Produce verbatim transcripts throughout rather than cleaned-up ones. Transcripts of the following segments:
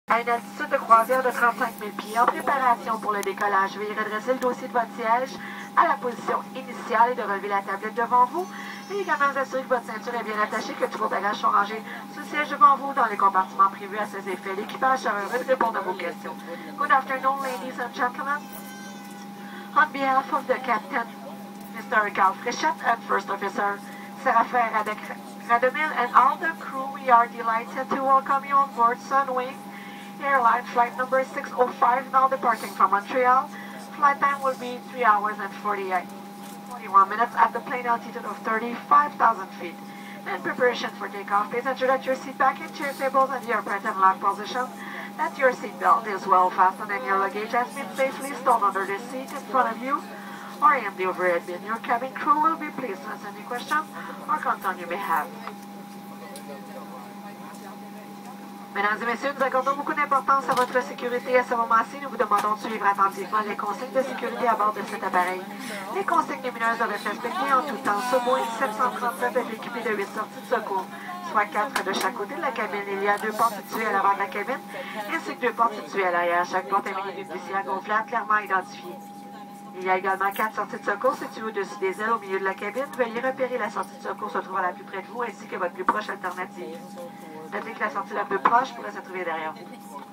À une altitude de croisière de trente-cinq mille pieds, en préparation pour le décollage, veuillez redresser le dossier de votre siège à la position initiale et de relever la tablette devant vous. Et également vous assurer que votre ceinture est bien attachée, que tous vos bagages sont rangés sous le siège devant vous dans les compartiments prévus à ces effets. L'équipage sera heureux de répondre à vos questions. Good afternoon, ladies and gentlemen. On behalf of the captain, Mister Carl Frichette, and First Officer Serafin Radomil, and all the crew, we are delighted to welcome you on board Sunwing Airline flight number six oh five, now departing from Montreal. Flight time will be three hours and forty-eight, forty-one minutes at the plane altitude of thirty-five thousand feet. In preparation for takeoff, please ensure that your seat back and chair tables and the upright and lock position, that your seat belt is well fastened and your luggage has been safely stored under the seat in front of you or in the overhead bin. Your cabin crew will be pleased to answer any questions or concern you may have. Mesdames et messieurs, nous accordons beaucoup d'importance à votre sécurité. À ce moment-ci, nous vous demandons de suivre attentivement les consignes de sécurité à bord de cet appareil. Les consignes lumineuses doivent être respectées en tout temps. Ce Boeing sept cent trente-sept est équipé de huit sorties de secours, soit quatre de chaque côté de la cabine. Il y a deux portes situées à l'avant de la cabine, ainsi que deux portes situées à l'arrière. Chaque porte est munie d'une poussière gonflable clairement identifiée. Il y a également quatre sorties de secours situées au-dessus des ailes au milieu de la cabine. Veuillez repérer la sortie de secours se trouvant la plus près de vous ainsi que votre plus proche alternative. Notez que la sortie la plus proche pourrait se trouver derrière vous.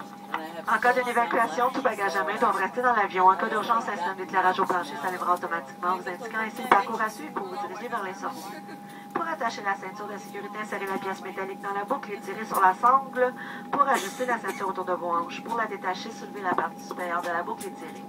En cas d'une évacuation, tout bagage à main doit rester dans l'avion. En cas d'urgence, un système d'éclairage au plancher s'allumera automatiquement, vous indiquant ainsi le parcours à suivre pour vous diriger vers les sorties. Pour attacher la ceinture de sécurité, insérez la pièce métallique dans la boucle et tirez sur la sangle pour ajuster la ceinture autour de vos hanches. Pour la détacher, soulevez la partie supérieure de la boucle et tirez.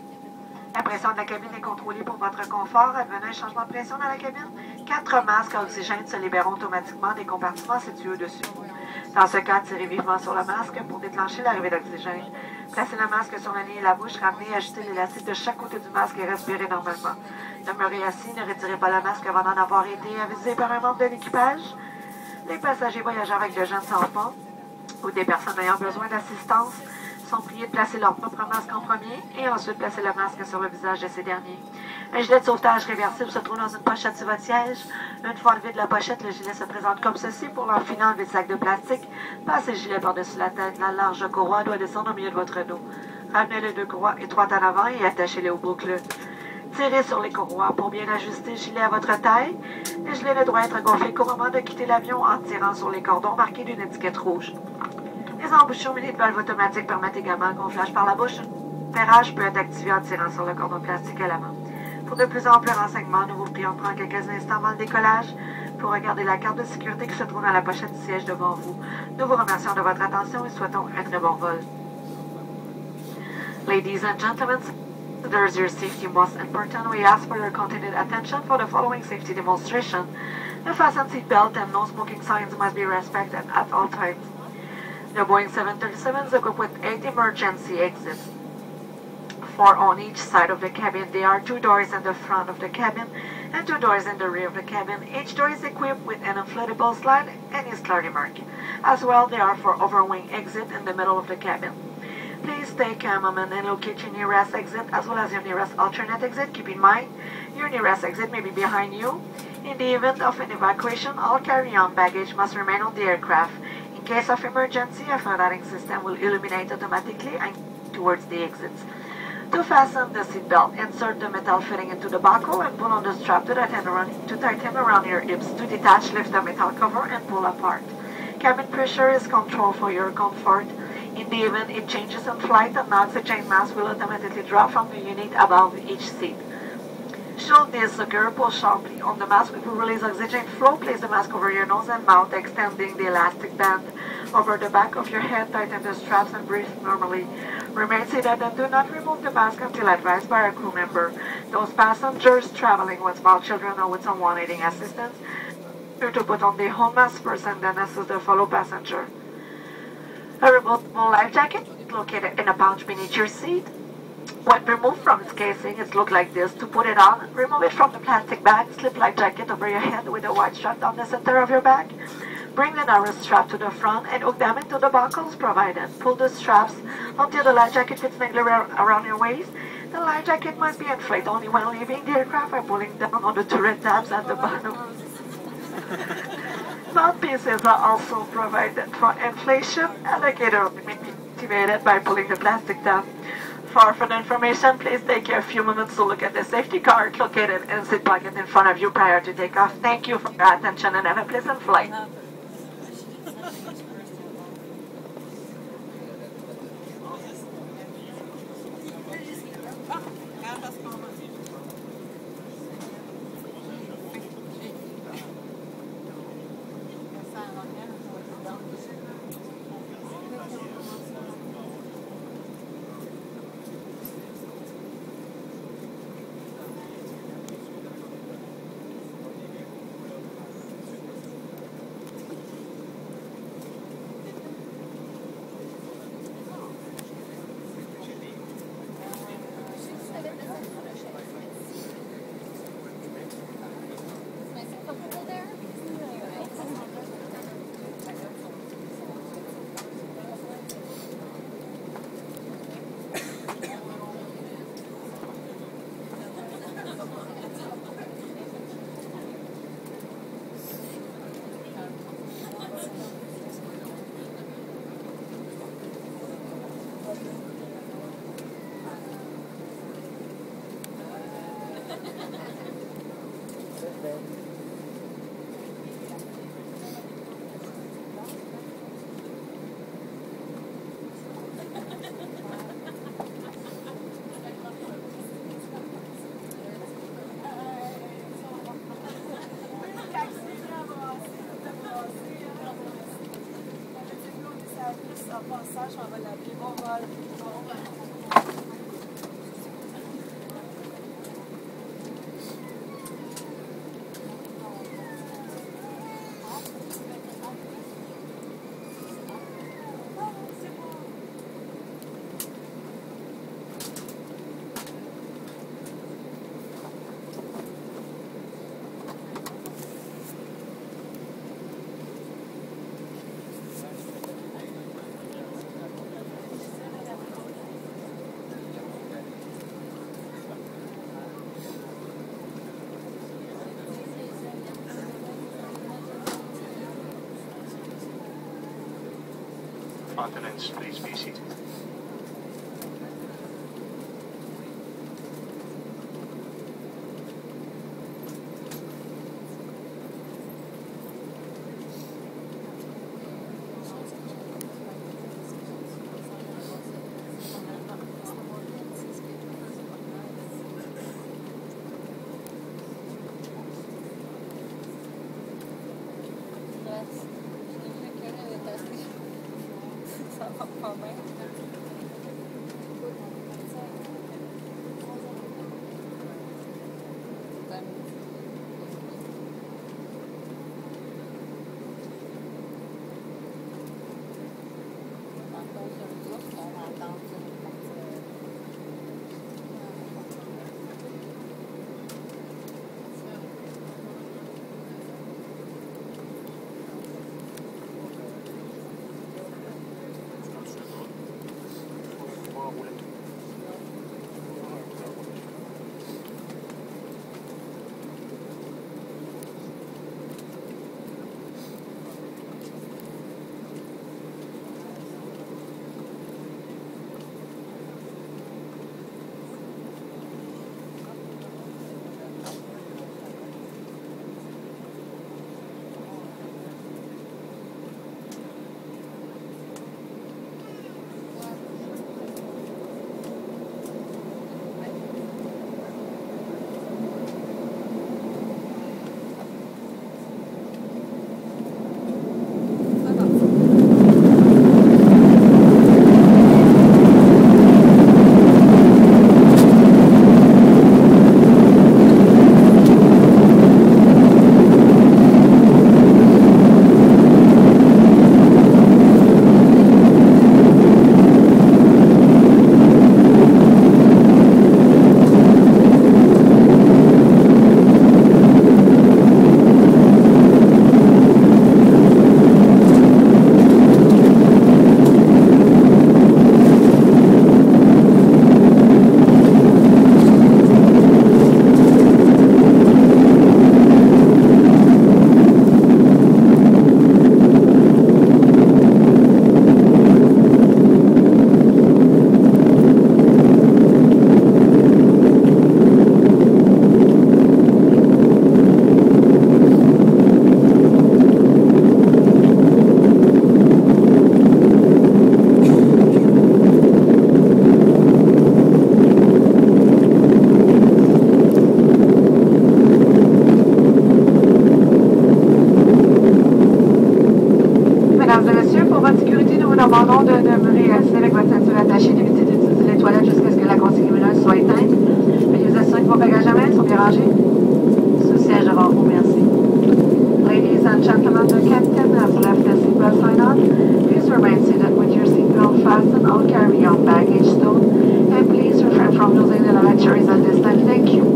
La pression de la cabine est contrôlée pour votre confort. Advenant un changement de pression dans la cabine, quatre masques à oxygène se libéreront automatiquement des compartiments situés au-dessus. Dans ce cas, tirez vivement sur le masque pour déclencher l'arrivée d'oxygène. Placez le masque sur le nez et la bouche, ramenez et ajustez l'élastique de chaque côté du masque et respirez normalement. Demeurez assis, ne retirez pas le masque avant d'en avoir été avisé par un membre de l'équipage. Les passagers voyageant avec de jeunes enfants ou des personnes ayant besoin d'assistance sont priés de placer leur propre masque en premier et ensuite placer le masque sur le visage de ces derniers. Un gilet de sauvetage réversible se trouve dans une pochette sur votre siège. Une fois enlevé de la pochette, le gilet se présente comme ceci. Pour l'enfiler, enlevez le sac de plastique. Passez le gilet par-dessus la tête. La large courroie doit descendre au milieu de votre dos. Ramenez les deux courroies étroites en avant et attachez-les aux boucles. Tirez sur les courroies pour bien ajuster le gilet à votre taille. Le gilet ne doit être gonflé qu'au moment de quitter l'avion en tirant sur les cordons marqués d'une étiquette rouge. Les embouchures munis de valves automatiques permettent également le gonflage par la bouche. Le ferrage peut être activé en tirant sur le cordon plastique à l'avant. Pour de plus amples renseignements, nous vous prions de prendre quelques instants avant le décollage pour regarder la carte de sécurité qui se trouve dans la pochette du siège devant vous. Nous vous remercions de votre attention et souhaitons un très bon vol. Ladies and gentlemen, there's your safety most important. We ask for your continued attention for the following safety demonstration. The fasten seat belt and no smoking signs must be respected at all times. The Boeing seven thirty-seven is equipped with eight emergency exits, four on each side of the cabin. There are two doors in the front of the cabin and two doors in the rear of the cabin. Each door is equipped with an inflatable slide and is clearly marked. As well, there are four overwing exits in the middle of the cabin. Please take a moment and locate your nearest exit as well as your nearest alternate exit. Keep in mind, your nearest exit may be behind you. In the event of an evacuation, all carry-on baggage must remain on the aircraft. In case of emergency, a fire alarm system will illuminate automatically and towards the exits. To fasten the seatbelt, insert the metal fitting into the buckle and pull on the strap to tighten around, to tighten around your hips. To detach, lift the metal cover and pull apart. Cabin pressure is controlled for your comfort. In the event it changes in flight, an oxygen mask will automatically drop from the unit above each seat. Should this occur, pull sharply on the mask to release oxygen flow. Place the mask over your nose and mouth, extending the elastic band over the back of your head. Tighten the straps and breathe normally. Remain seated and do not remove the mask until advised by a crew member. Those passengers traveling with small children or with someone needing assistance, to put on the whole mask first and then assist the fellow passenger. A removable life jacket located in a pouch beneath your seat. When removed from its casing, it looks like this. To put it on, remove it from the plastic bag, slip life jacket over your head with a white strap down the center of your back. Bring the narrow strap to the front and hook them into the buckles provided. Pull the straps until the life jacket fits snugly around your waist. The life jacket must be inflated only when leaving the aircraft by pulling down on the turret tabs at the bottom. Mouthpieces are also provided for inflation. Alligator activate it by pulling the plastic tab. For further information, please take a few moments to look at the safety card located in the seat pocket in front of you prior to takeoff. Thank you for your attention and have a pleasant flight. Attendants, please be seated. and all carry-on baggage stowed, and please refrain from using the lavatories at this time. Thank you.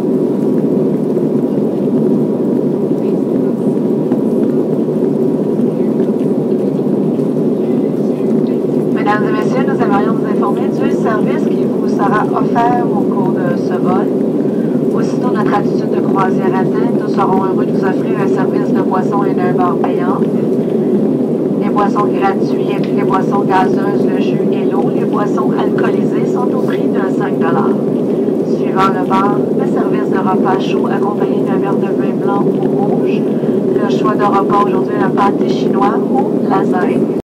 Mesdames et messieurs, nous aimerions vous informer du service qui vous sera offert au cours de ce vol. Aussitôt notre attitude de croisière atteinte, nous serons heureux de vous offrir un service de boissons et d'un bar payant. Les boissons gratuits incluent les boissons gazeuses, le jus et l'eau. Les boissons alcoolisées sont au prix de cinq dollars. Suivant le bar, le service de repas chaud accompagné d'un verre de vin blanc ou rouge. Le choix de repas aujourd'hui est le pâté chinois ou lasagne.